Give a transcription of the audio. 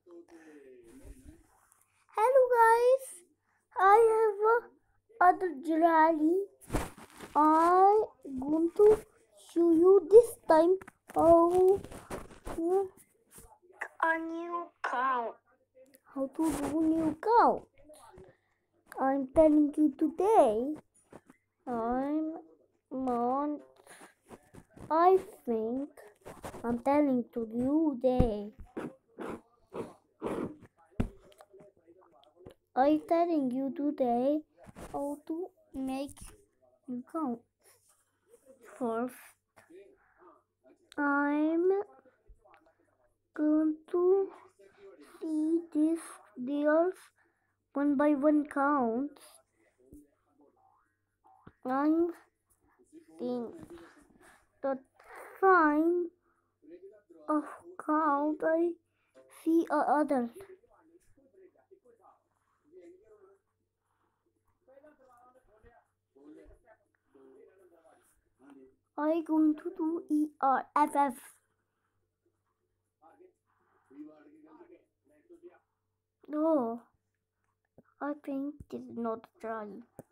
Hello guys, I have other Jirali. I'm going to show you this time how to a new count. How to do new count. I'm telling you today. I'm not. I think I'm telling to you today. I'm telling you today how to make new count. First, I'm going to see these deals one by one counts. I think the sign of count I see others. I going to do ERFF. No, I think this is not right.